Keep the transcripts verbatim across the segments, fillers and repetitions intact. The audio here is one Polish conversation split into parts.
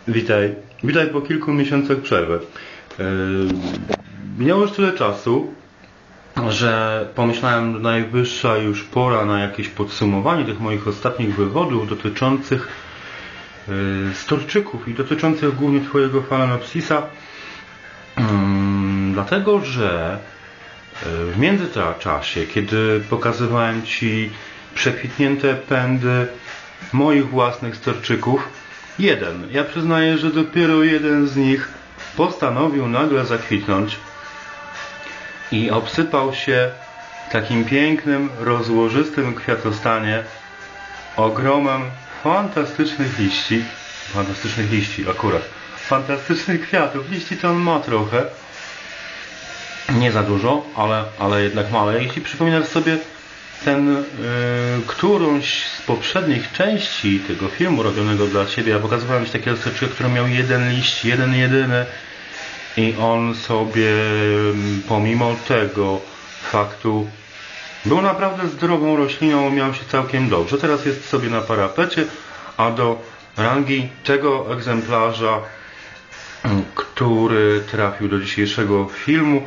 Witaj. Witaj po kilku miesiącach przerwy. Yy, minęło już tyle czasu, że pomyślałem, że najwyższa już pora na jakieś podsumowanie tych moich ostatnich wywodów dotyczących yy, storczyków i dotyczących głównie Twojego Phalaenopsisa. Yy, dlatego, że yy, w międzyczasie, kiedy pokazywałem Ci przekwitnięte pędy moich własnych storczyków, jeden, ja przyznaję, że dopiero jeden z nich postanowił nagle zakwitnąć i obsypał się takim pięknym, rozłożystym kwiatostanie ogromem fantastycznych liści, fantastycznych liści akurat, fantastycznych kwiatów. Liści to on ma trochę, nie za dużo, ale, ale jednak ma. Jeśli przypominasz sobie ten, yy, którąś z poprzednich części tego filmu robionego dla Ciebie, ja pokazywałem Ci takiego storczyka, który miał jeden liść, jeden jedyny i on sobie pomimo tego faktu był naprawdę zdrową rośliną, miał się całkiem dobrze. Teraz jest sobie na parapecie, a do rangi tego egzemplarza, który trafił do dzisiejszego filmu,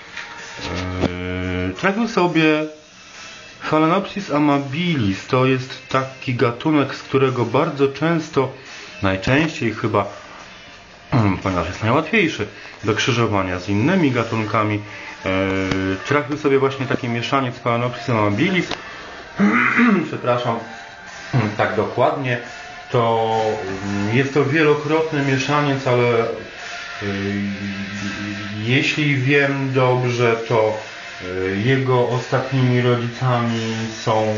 yy, trafił sobie Phalaenopsis amabilis. To jest taki gatunek, z którego bardzo często, najczęściej chyba, ponieważ jest najłatwiejszy do krzyżowania z innymi gatunkami, yy, trafił sobie właśnie taki mieszaniec Phalaenopsis amabilis. Przepraszam, tak dokładnie. To jest to wielokrotny mieszaniec, ale yy, jeśli wiem dobrze, to jego ostatnimi rodzicami są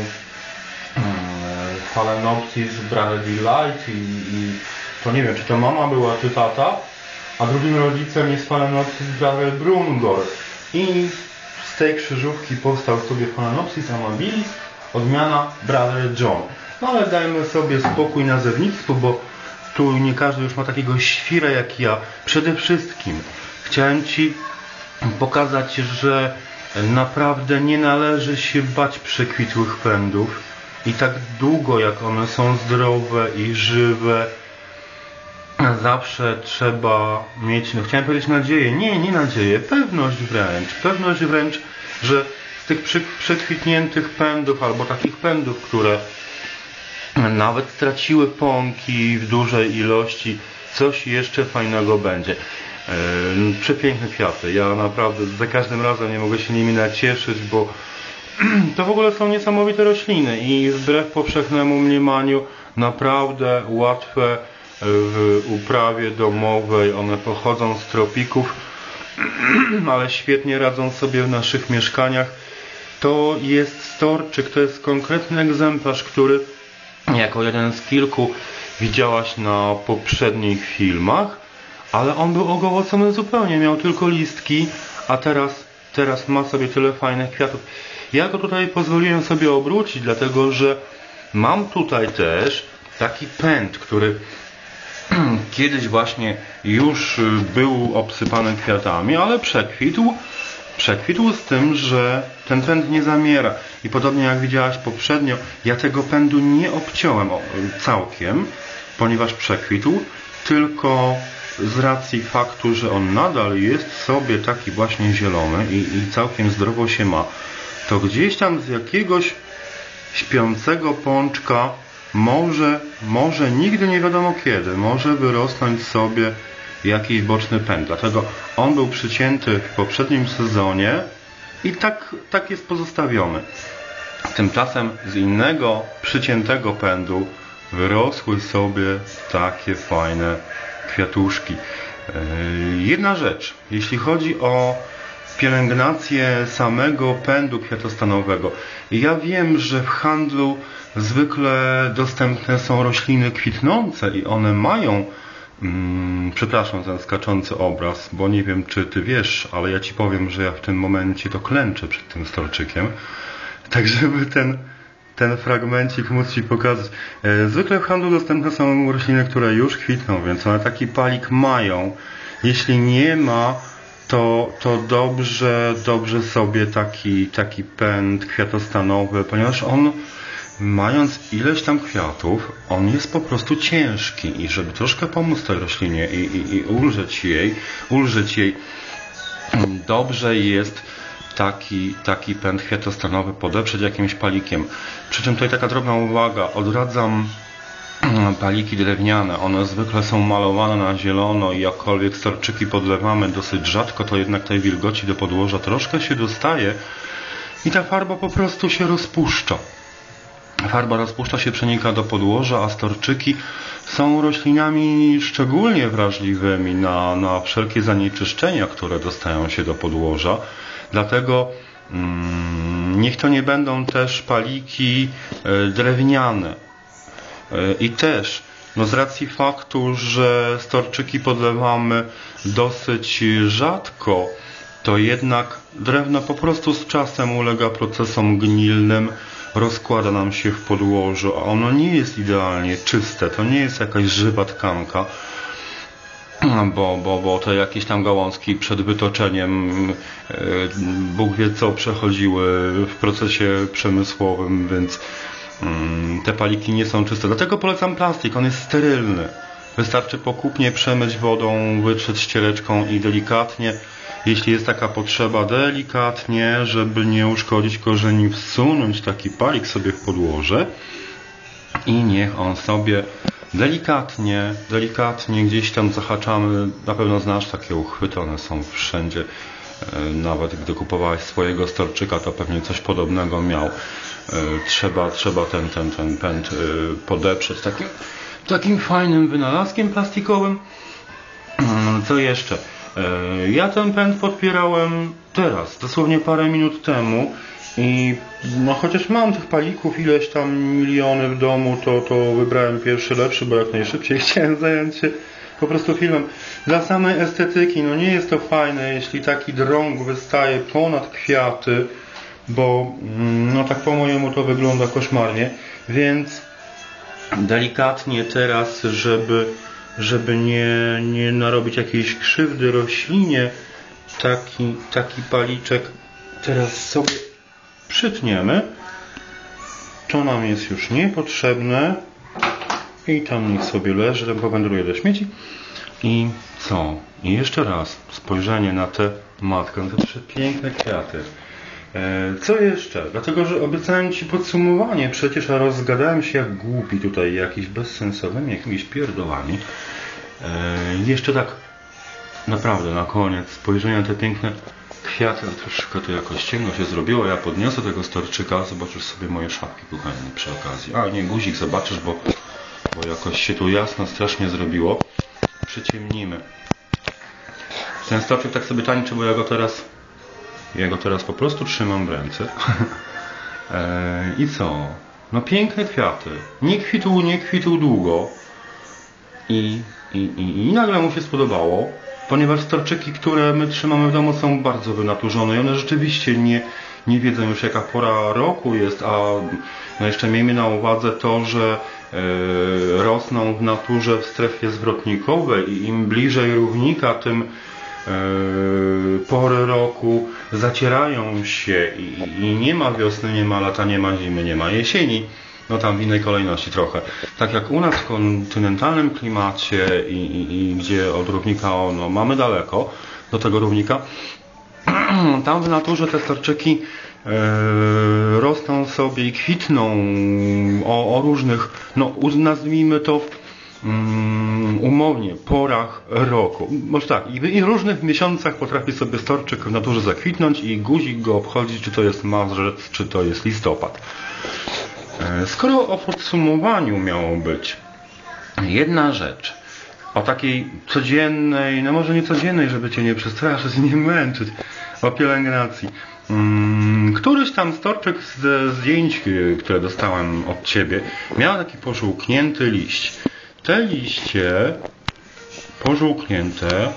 Phalaenopsis brachydelight i, i to nie wiem, czy to mama była, czy tata, a drugim rodzicem jest Phalaenopsis brachydbrungor i z tej krzyżówki powstał sobie Phalaenopsis amabilis, odmiana Brother John. No ale dajmy sobie spokój nazewnictwu, bo tu nie każdy już ma takiego świra jak ja. Przede wszystkim chciałem Ci pokazać, że naprawdę nie należy się bać przekwitłych pędów i tak długo jak one są zdrowe i żywe, zawsze trzeba mieć, no chciałem powiedzieć nadzieję, nie, nie nadzieję, pewność wręcz, pewność wręcz, że z tych przekwitniętych pędów albo takich pędów, które nawet straciły pąki w dużej ilości, coś jeszcze fajnego będzie. Yy, przepiękne kwiaty. Ja naprawdę za każdym razem nie mogę się nimi nacieszyć, bo to w ogóle są niesamowite rośliny i wbrew powszechnemu mniemaniu naprawdę łatwe w uprawie domowej. One pochodzą z tropików, ale świetnie radzą sobie w naszych mieszkaniach. To jest storczyk, to jest konkretny egzemplarz, który jako jeden z kilku widziałaś na poprzednich filmach, ale on był ogołocony zupełnie, miał tylko listki, a teraz, teraz ma sobie tyle fajnych kwiatów. Ja go tutaj pozwoliłem sobie obrócić, dlatego że mam tutaj też taki pęd, który kiedyś właśnie już był obsypany kwiatami, ale przekwitł, przekwitł z tym, że ten pęd nie zamiera. I podobnie jak widziałaś poprzednio, ja tego pędu nie obciąłem całkiem, ponieważ przekwitł, tylko z racji faktu, że on nadal jest sobie taki właśnie zielony i, i całkiem zdrowo się ma, to gdzieś tam z jakiegoś śpiącego pączka może, może nigdy nie wiadomo kiedy, może wyrosnąć sobie jakiś boczny pęd. Dlatego on był przycięty w poprzednim sezonie i tak, tak jest pozostawiony. Tymczasem z innego przyciętego pędu wyrosły sobie takie fajne kwiatuszki. Jedna rzecz, jeśli chodzi o pielęgnację samego pędu kwiatostanowego. Ja wiem, że w handlu zwykle dostępne są rośliny kwitnące i one mają, hmm, przepraszam za ten skaczący obraz, bo nie wiem, czy Ty wiesz, ale ja Ci powiem, że ja w tym momencie to klęczę przed tym storczykiem, tak żeby ten ten fragmencik móc Ci pokazać. Zwykle w handlu dostępne są rośliny, które już kwitną, więc one taki palik mają. Jeśli nie ma, to, to dobrze, dobrze sobie taki, taki pęd kwiatostanowy, ponieważ on mając ileś tam kwiatów, on jest po prostu ciężki i żeby troszkę pomóc tej roślinie i, i, i ulżyć jej, ulżyć jej, dobrze jest taki, taki pęd kwiatostanowy podeprzeć jakimś palikiem. Przy czym tutaj taka drobna uwaga, odradzam paliki drewniane, one zwykle są malowane na zielono i jakkolwiek storczyki podlewamy dosyć rzadko, to jednak tej wilgoci do podłoża troszkę się dostaje i ta farba po prostu się rozpuszcza. Farba rozpuszcza się, przenika do podłoża, a storczyki są roślinami szczególnie wrażliwymi na, na wszelkie zanieczyszczenia, które dostają się do podłoża. Dlatego mm, niech to nie będą też paliki y, drewniane. Y, I też, no z racji faktu, że storczyki podlewamy dosyć rzadko, to jednak drewno po prostu z czasem ulega procesom gnilnym, rozkłada nam się w podłożu, a ono nie jest idealnie czyste, to nie jest jakaś żywa tkanka, bo, bo, bo te jakieś tam gałązki przed wytoczeniem Bóg wie co przechodziły w procesie przemysłowym, więc te paliki nie są czyste. Dlatego polecam plastik, on jest sterylny. Wystarczy pokupnie przemyć wodą, wytrzeć ściereczką i delikatnie, jeśli jest taka potrzeba, delikatnie, żeby nie uszkodzić korzeni, wsunąć taki palik sobie w podłoże i niech on sobie delikatnie, delikatnie gdzieś tam zahaczamy. Na pewno znasz takie uchwyty, one są wszędzie. Nawet gdy kupowałeś swojego storczyka, to pewnie coś podobnego miał. Trzeba, trzeba ten, ten, ten pęd podeprzeć takim, takim fajnym wynalazkiem plastikowym. Co jeszcze? Ja ten pęd podpierałem teraz, dosłownie parę minut temu i no chociaż mam tych palików ileś tam miliony w domu, to, to wybrałem pierwszy lepszy, bo jak najszybciej chciałem zająć się po prostu filmem. Dla samej estetyki, no nie jest to fajne, jeśli taki drąg wystaje ponad kwiaty, bo no tak po mojemu to wygląda koszmarnie, więc delikatnie teraz, żeby żeby nie, nie narobić jakiejś krzywdy roślinie, taki, taki paliczek teraz sobie przytniemy. To nam jest już niepotrzebne i tam niech sobie leży, ten powędruje do śmieci. I co? I jeszcze raz spojrzenie na tę matkę, na te przepiękne kwiaty. Co jeszcze? Dlatego, że obiecałem Ci podsumowanie, przecież rozgadałem się jak głupi tutaj jakiś bezsensownymi, jakimiś pierdołami. Jeszcze tak naprawdę na koniec spojrzenie na te piękne kwiaty, troszkę to jakoś ciemno się zrobiło, ja podniosę tego storczyka, zobaczysz sobie moje szapki kochani przy okazji. A nie, guzik zobaczysz, bo, bo jakoś się tu jasno strasznie zrobiło. Przyciemnimy. Ten storczyk tak sobie tańczy, bo ja go teraz Ja go teraz po prostu trzymam w ręce. I co? No piękne kwiaty. Nie kwitł, nie kwitł długo. I, i, i, I nagle mu się spodobało, ponieważ storczyki, które my trzymamy w domu, są bardzo wynaturzone i one rzeczywiście nie, nie wiedzą już jaka pora roku jest, a no jeszcze miejmy na uwadze to, że e, rosną w naturze w strefie zwrotnikowej i im bliżej równika, tym pory roku zacierają się i, i nie ma wiosny, nie ma lata, nie ma zimy, nie ma jesieni. No tam w innej kolejności trochę. Tak jak u nas w kontynentalnym klimacie i, i, i gdzie od równika no, mamy daleko do tego równika, tam w naturze te storczyki e, rosną sobie i kwitną o, o różnych, no nazwijmy to umownie, porach roku. Może tak, i w różnych miesiącach potrafi sobie storczyk w naturze zakwitnąć i guzik go obchodzi, czy to jest marzec, czy to jest listopad. Skoro o podsumowaniu miało być jedna rzecz, o takiej codziennej, no może nie codziennej, żeby Cię nie przestraszyć, nie męczyć, o pielęgnacji. Któryś tam storczyk ze zdjęć, które dostałem od Ciebie, miał taki pożółknięty liść. Te liście pożółknięte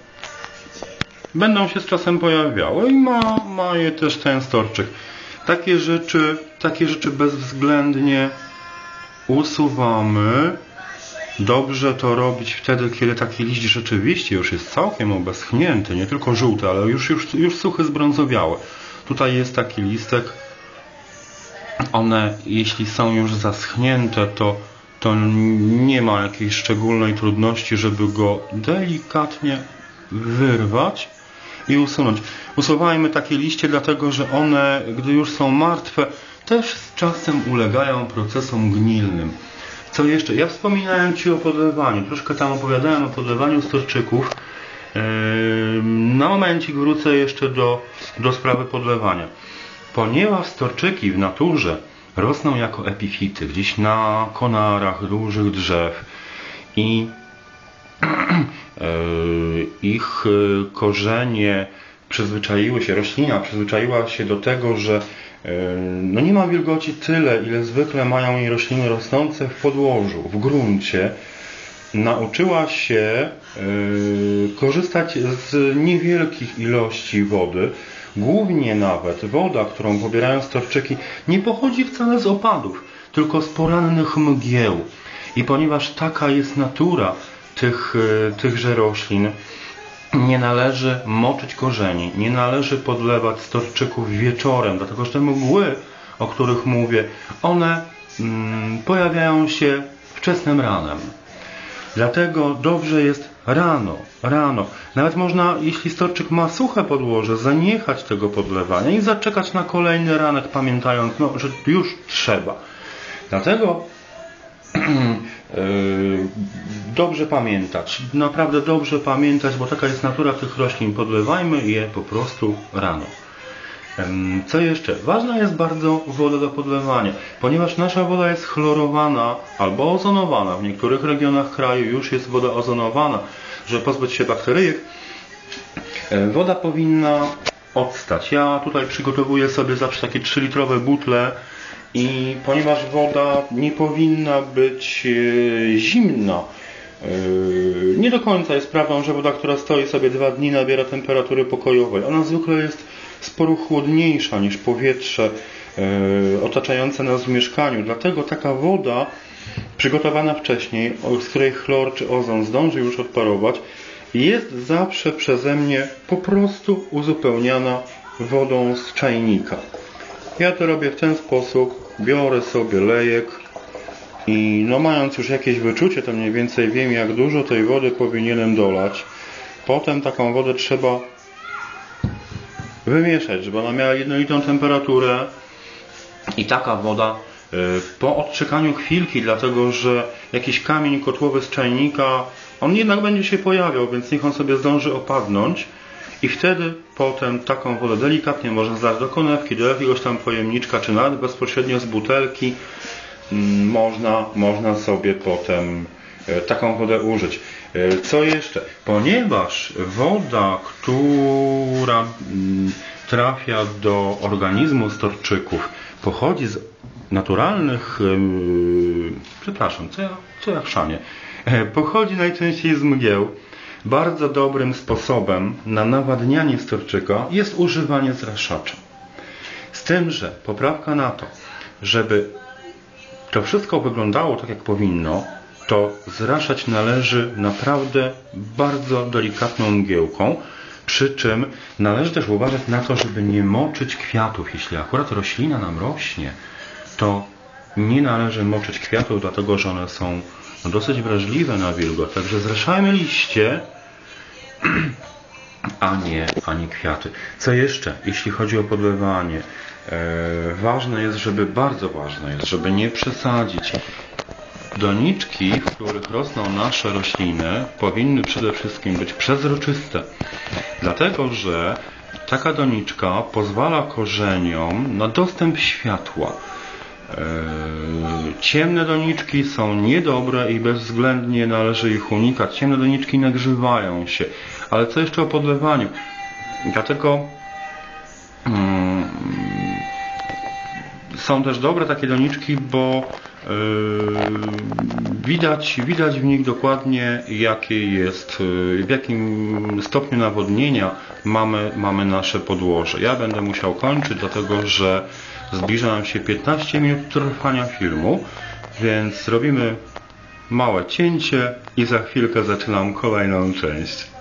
będą się z czasem pojawiały i ma, ma je też ten storczyk. Takie rzeczy, takie rzeczy bezwzględnie usuwamy. Dobrze to robić wtedy, kiedy taki liść rzeczywiście już jest całkiem obeschnięty, nie tylko żółty, ale już, już, już suchy, zbrązowiały. Tutaj jest taki listek one, jeśli są już zaschnięte, to, to nie ma jakiejś szczególnej trudności, żeby go delikatnie wyrwać i usunąć. Usuwajmy takie liście, dlatego że one, gdy już są martwe, też z czasem ulegają procesom gnilnym. Co jeszcze? Ja wspominałem Ci o podlewaniu. Troszkę tam opowiadałem o podlewaniu storczyków. Na momencik wrócę jeszcze do, do sprawy podlewania. Ponieważ storczyki w naturze rosną jako epifity, gdzieś na konarach dużych drzew i ich korzenie przyzwyczaiły się, roślina przyzwyczaiła się do tego, że no nie ma wilgoci tyle, ile zwykle mają jej rośliny rosnące w podłożu, w gruncie. Nauczyła się korzystać z niewielkich ilości wody. Głównie nawet woda, którą pobierają storczyki, nie pochodzi wcale z opadów, tylko z porannych mgieł. I ponieważ taka jest natura tych, tychże roślin, nie należy moczyć korzeni, nie należy podlewać storczyków wieczorem, dlatego że te mgły, o których mówię, one mm, pojawiają się wczesnym ranem. Dlatego dobrze jest rano, rano. Nawet można, jeśli storczyk ma suche podłoże, zaniechać tego podlewania i zaczekać na kolejny ranek, pamiętając, no, że już trzeba. Dlatego Yy, dobrze pamiętać, naprawdę dobrze pamiętać, bo taka jest natura tych roślin. Podlewajmy je po prostu rano. Yy, co jeszcze? Ważna jest bardzo woda do podlewania, ponieważ nasza woda jest chlorowana albo ozonowana. W niektórych regionach kraju już jest woda ozonowana, żeby pozbyć się bakteryjek. Yy, woda powinna odstać. Ja tutaj przygotowuję sobie zawsze takie trzylitrowe butle. I ponieważ woda nie powinna być e, zimna, e, nie do końca jest prawdą, że woda, która stoi sobie dwa dni, nabiera temperatury pokojowej. Ona zwykle jest sporo chłodniejsza niż powietrze e, otaczające nas w mieszkaniu. Dlatego taka woda przygotowana wcześniej, z której chlor czy ozon zdąży już odparować, jest zawsze przeze mnie po prostu uzupełniana wodą z czajnika. Ja to robię w ten sposób, biorę sobie lejek i no mając już jakieś wyczucie, to mniej więcej wiem, jak dużo tej wody powinienem dolać. Potem taką wodę trzeba wymieszać, żeby ona miała jednolitą temperaturę i taka woda po odczekaniu chwilki, dlatego że jakiś kamień kotłowy z czajnika, on jednak będzie się pojawiał, więc niech on sobie zdąży opadnąć. I wtedy potem taką wodę delikatnie można zlać do konewki, do jakiegoś tam pojemniczka, czy nawet bezpośrednio z butelki. Można, można sobie potem taką wodę użyć. Co jeszcze? Ponieważ woda, która trafia do organizmu storczyków, pochodzi z naturalnych, przepraszam, co ja, co ja chrzanię, pochodzi najczęściej z mgieł. Bardzo dobrym sposobem na nawadnianie storczyka jest używanie zraszacza. Z tym, że poprawka na to, żeby to wszystko wyglądało tak, jak powinno, to zraszać należy naprawdę bardzo delikatną mgiełką, przy czym należy też uważać na to, żeby nie moczyć kwiatów. Jeśli akurat roślina nam rośnie, to nie należy moczyć kwiatów, dlatego że one są dosyć wrażliwe na wilgoć. Także zraszajmy liście, a nie, a nie kwiaty. Co jeszcze, jeśli chodzi o podlewanie? E, ważne jest, żeby, bardzo ważne jest, żeby nie przesadzić. Doniczki, w których rosną nasze rośliny, powinny przede wszystkim być przezroczyste. Dlatego, że taka doniczka pozwala korzeniom na dostęp światła. Ciemne doniczki są niedobre i bezwzględnie należy ich unikać. Ciemne doniczki nagrzewają się. Ale co jeszcze o podlewaniu? Dlatego hmm, są też dobre takie doniczki, bo yy, widać, widać w nich dokładnie, jakie jest, yy, w jakim stopniu nawodnienia mamy, mamy nasze podłoże. Ja będę musiał kończyć, dlatego że zbliża nam się piętnaście minut trwania filmu, więc robimy małe cięcie i za chwilkę zaczynam kolejną część.